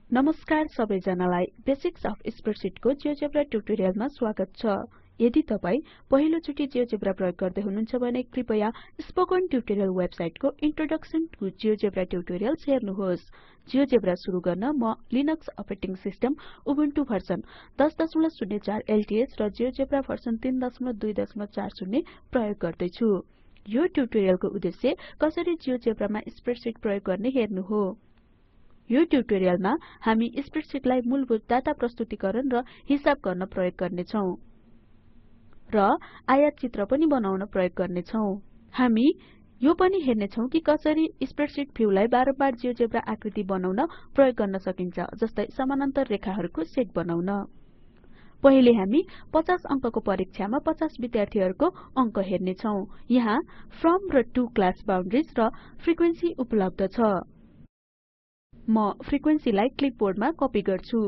नमस्कार सबैजनालाई basics of स्प्रेडशीटको GeoGebra ट्युटोरियलमा स्वागत छ। यदि तपाई पहिलो चोटी जियोजेब्रा प्रयोग गर्दै हुनुहुन्छ भने कृपया स्पोकन ट्युटोरियल वेबसाइटको इन्ट्रोडक्सन टु जियोजेब्रा ट्युटोरियल्स हेर्नुहोस्। जियोजेब्रा सुरु गर्न म Linux operating system Ubuntu version 10.04 LTS र जियोजेब्रा भर्सन 3.2.40 प्रयोग गर्दै छु। यो ट्युटोरियलको उद्देश्य कसरी जियोजेब्रामा स्प्रेडशीट प्रयोग गर्ने हेर्नु हो। यो ट्युटोरियलमा हामी स्प्रेडशीटलाई मूलभूत डाटा प्रस्तुतिकरण र हिसाब गर्न प्रयोग गर्ने छौं र आयात चित्र पनि बनाउन प्रयोग गर्ने छौं। हामी यो पनि हेर्ने छौं कि कसरी स्प्रेडशीट भ्यूलाई बारम्बार जियोजेब्रा आकृति बनाउन प्रयोग गर्न सकिन्छ, जस्तै समानान्तर रेखाहरूको सेट बनाउन। पहिले हामी 50 अंकको परीक्षामा 50 विद्यार्थीहरूको अंक हेर्ने छौं। यहाँ फ्रम र टु क्लास बाउन्ड्रिज र फ्रिक्वेन्सी उपलब्ध छ। म फ्रिक्वेन्सीलाई क्लिपबोर्डमा कपी गर्छु।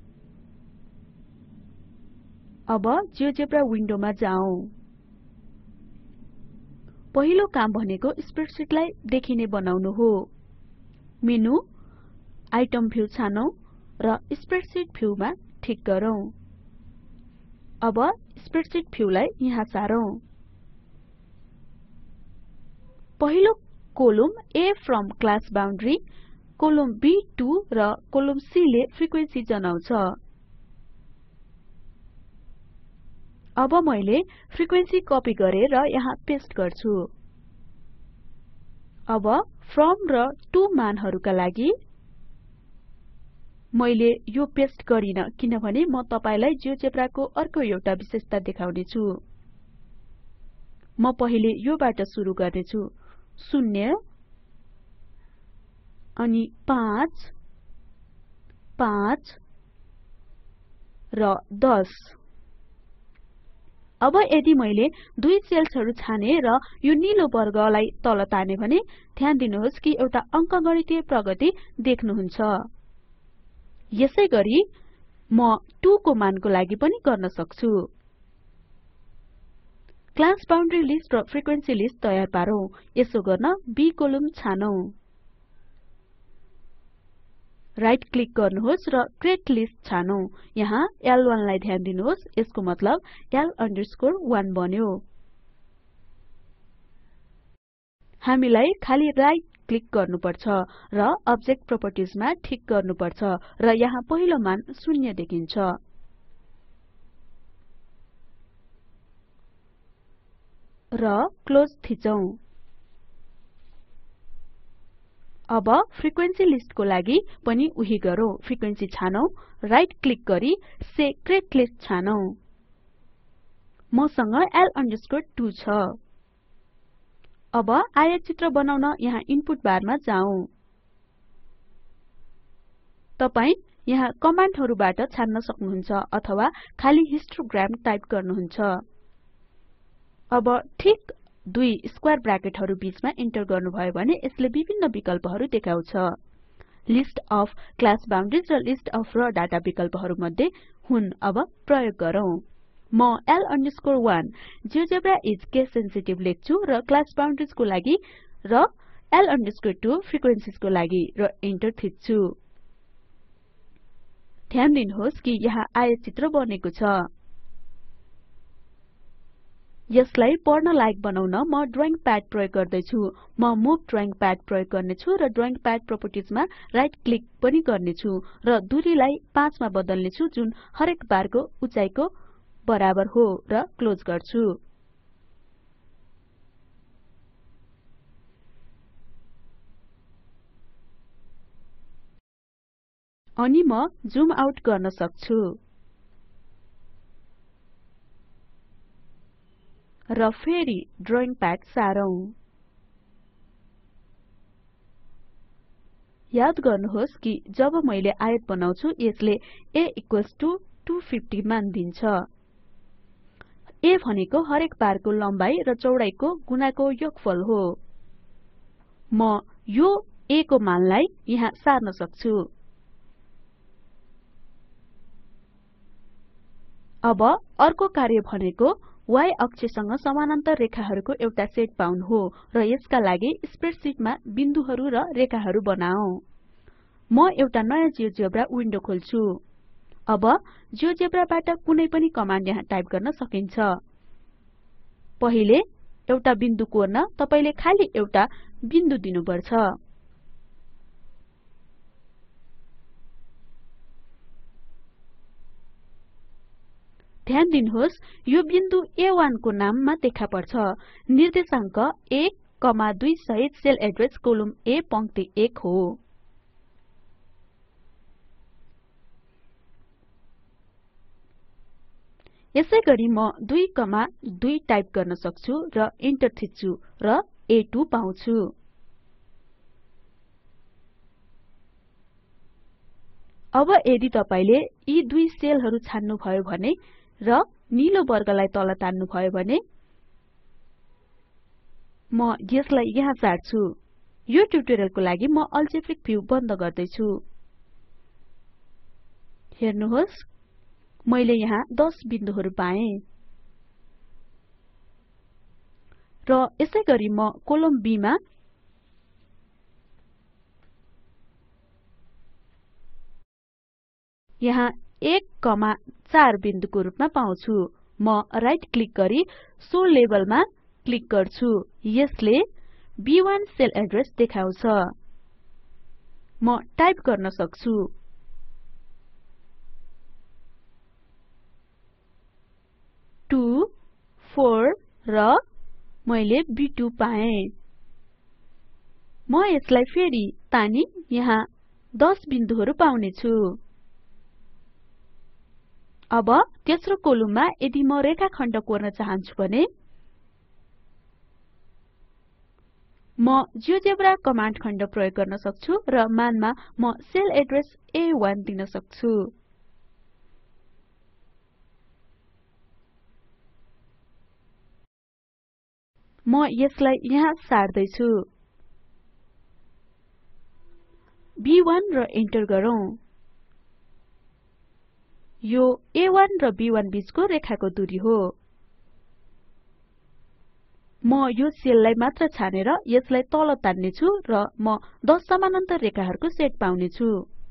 अब जियोजेब्रा विन्डोमा जाउँ। पहिलो काम भनेको स्प्रेडशीटलाई देखिने बनाउनु हो। मेनु आइटम भ्यू छानौं र स्प्रेडशीट भ्यूमा ठिक गरौँ। अब स्प्रेडशीट भ्यूलाई यहाँ सारौं। पहिलो column A from class boundary, column B2 र कोलम C ले फ्रिक्वेन्सी जनाउँछ। अब मैले फ्रिक्वेन्सी कपी गरे र यहाँ पेस्ट गर्छु। अब फ्रम र टु मानहरुका लागि मैले यो पेस्ट गरिन किनभने म तपाईलाई जियोजेब्राको अर्को एउटा विशेषता देखाउने छु। म पहिले योबाट सुरु गर्ने छु। 0 अनि 5 5 र 10। अब यदि मैले दुई सेल्सहरु छाने र यो नीलो वर्गलाई तल ताने भने ध्यान दिनुहोस् कि एउटा अंकगणितीय प्रगति देख्नुहुन्छ। यसैगरी म 2 को मानको लागि पनि गर्न सक्छु। क्लास बाउन्ड्री लिस्ट र फ्रिक्वेन्सी लिस्ट तयार पारौं। यसो गर्न B कोलम छानौं। राइट क्लिक गर्नुहोस् र क्रिएट लिस्ट छानौं। यहाँ L1 लाई ध्यान दिनुहोस्, यसको मतलब L_1 बन्यो। हामीलाई खाली राइट क्लिक गर्नुपर्छ र अब्जेक्ट प्रोपर्टिजमा ठिक गर्नुपर्छ र यहाँ पहिलो मान 0 देखिन्छ। र क्लोज थिचौं। अब फ्रिक्वेन्सी लिस्टको लागि पनि उही गरौँ। फ्रिक्वेन्सी छानौं, राइट क्लिक गरी से क्रिएट लिस्ट छानौं। मसँग L_2 छ। अब आयतचित्र बनाउन यहाँ इनपुट बारमा जाउँ। तपाई यहाँ कमान्डहरुबाट छान्न सक्नुहुन्छ अथवा खाली हिस्टोग्राम टाइप गर्नुहुन्छ। अब ठिक दुई स्क्वायर ब्राकेटहरु बीचमा इन्टर गर्नुभयो भने यसले विभिन्न विकल्पहरु देखाउँछ। लिस्ट अफ क्लास बाउन्ड्रिज र लिस्ट अफ र डाटा विकल्पहरु मध्ये हुन। अब प्रयोग गरौँ। म L_1 GeoGebra is case sensitive लेख्छु र क्लास बाउन्ड्रिज को लागि र L_2 फ्रिक्वेन्सीज को लागि र इन्टर थिच्छु। ध्यान दिनुहोस् कि यहाँ आयतचित्र बनेको छ। यसलाई पढ्न लायक बनाउन म ड्रइङ प्याड प्रयोग गर्दै छु। म मुभ ड्रइङ प्याड प्रयोग गर्ने छु र ड्रइङ प्याड प्रोपर्टिजमा राइट क्लिक पनि गर्ने छु र दूरीलाई 5 मा बदल्ने छु जुन हरेक बारको उचाइको बराबर हो र क्लोज गर्छु। अनि म जुम आउट गर्न सक्छु र फेरि ड्रइङ प्याड सारौं। याद गर्नुहोस् कि जब मैले आयत बनाउँछु यसले a = 250 मान दिन्छ। a भनेको हरेक बारको लम्बाई र चौडाइको गुणाको योगफल हो। म यो a को मानलाई यहाँ सार्न सक्छु। अब अर्को कार्य भनेको y अक्षसँग समानान्तर रेखाहरूको एउटा सेट पाउनु हो र यसका लागि स्प्रेडशीटमा बिन्दुहरू र रेखाहरू बनाऔं। म एउटा नयाँ जियोजेब्रा विन्डो खोल्छु अब जियोजेब्राबाट कुनै पनि कमान्ड यहाँ टाइप गर्न सकिन्छ पहिले एउटा बिन्दु कोर्न तपाईले खाली एउटा बिन्दु दिनुपर्छ ध्यान दिनुहोस् यो बिन्दु A1 को नाममा देखा पर्छ निर्देशांक 1,2 सहित सेल एड्रेस कोलुम A पंक्ति 1 हो यसैगरी म 2,2 टाइप गर्न सक्छु र इन्टर थिच्छु र A2 पाउँछु अब यदि तपाईले यी दुई सेलहरु छान्नु भयो भने र नीलो वर्गलाई तल तान्नु भयो भने म यसलाई यहाँ सार्छु यो ट्युटोरियलको लागि म अल्जेब्रिक भ्यू बन्द गर्दै छु हेर्नुहोस् मैले यहाँ 10 बिन्दुहरु पाएँ र यसैगरी म कोलम B मा यहाँ 1,4 बिन्दुको रूपमा पाउँछु म राइट क्लिक गरी सो लेबलमा क्लिक गर्छु यसले B1 सेल एड्रेस देखाउँछ म टाइप गर्न सक्छु 2 4 र मैले B2 पाएँ म यसलाई फेरि तानी यहाँ 10 बिन्दुहरु पाउने छु अब तेस्रो कोलुममा यदि म रेखाखण्ड कोर्न चाहन्छु भने म जियोजेब्रा कमान्ड खण्ड प्रयोग गर्न सक्छु र मानमा म सेल एड्रेस A1 दिन सक्छु म यसलाई यहाँ सार्दै छु B1 र इन्टर गरौँ यो A1 र B1 बीचको रेखाको दूरी हो म यो सेललाई मात्र छानेर यसलाई तल तान्ने छु र म 10 समानान्तर रेखाहरुको सेट पाउने छु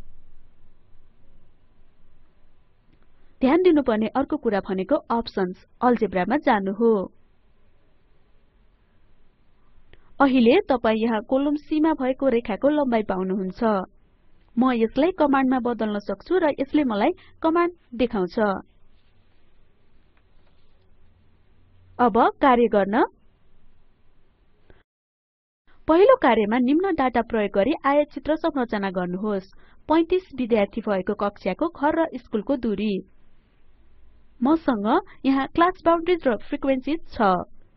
ध्यान दिनुपर्ने अर्को कुरा भनेको अप्सन्स अल्जेब्रामा जानु हो अहिले तपाई यहाँ कोलम C मा भएको रेखाको लम्बाई पाउनुहुन्छ म यसलाई कमान्डमा बदल्न सक्छु र यसले मलाई कमान्ड देखाउँछ अब कार्य गर्न पहिलो कार्यमा निम्न डाटा प्रयोग गरी आयतचित्र संरचना गर्नुहोस् 35 विद्यार्थी भएको कक्षाको घर र स्कुलको दूरी मसँग यहाँ क्लास बाउन्ड्रिज र फ्रिक्वेन्सीज छ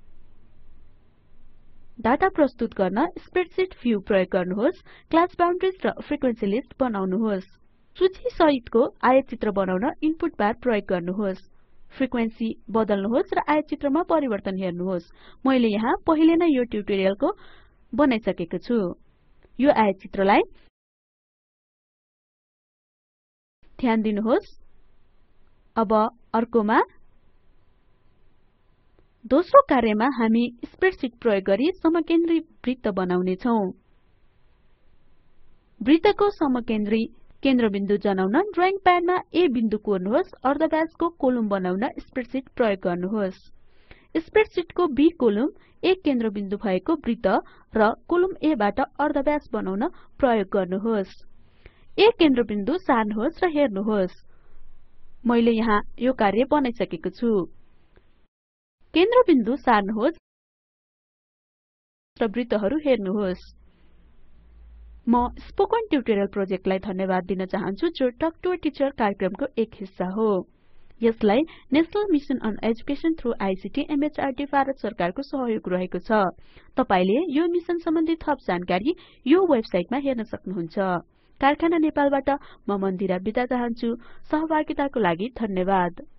डाटा प्रस्तुत गर्न स्प्रेडशीट भ्यू प्रयोग गर्नुहोस् क्लास बाउन्ड्रिज र फ्रिक्वेन्सी लिस्ट बनाउनुहोस् सूची सहितको आयतचित्र बनाउन इनपुट बार प्रयोग गर्नुहोस् फ्रिक्वेन्सी बदल्नुहोस् र आयतचित्रमा परिवर्तन हेर्नुहोस् मैले यहाँ पहिले नै यो ट्युटोरियलको बनाइसकेको छु यो आयतचित्रलाई ध्यान दिनुहोस् अब अर्कोमा दोस्रो कार्यमा हामी स्प्रेडशीट प्रयोग गरी समकेन्द्री वृत्त बनाउने छौं वृत्तको समकेन्द्री केन्द्रबिन्दु जनाउन ड्रइङ प्याडमा A बिन्दु कोर्नुहोस् अर्धव्यासको कोलुम बनाउन स्प्रेडशीट प्रयोग गर्नुहोस् स्प्रेडशीटको B कोलुम एक केन्द्रबिन्दु भएको वृत्त र कोलुम A बाट अर्धव्यास बनाउन प्रयोग गर्नुहोस् A केन्द्रबिन्दु सार्नुहोस् र हेर्नुहोस् मैले यहाँ यो कार्य बनाइसकेको छु केन्द्रबिन्दु सार्नुहोस् र वृत्तहरु हेर्नुहोस् म स्पोकन ट्युटोरियल प्रोजेक्टलाई धन्यवाद दिन चाहन्छु जो टक टु अ टिचर कार्यक्रमको एक हिस्सा हो यसलाई national mission on education through ICT MHRD Bharat सरकारको सहयोग रहेको छ तपाईले यो मिशन सम्बन्धी थप जानकारी यो वेबसाइटमा हेर्न सक्नुहुन्छ कारखाना नेपालबाट म मन्दिरा बिदा चाहन्छु सहभागिताको लागि धन्यवाद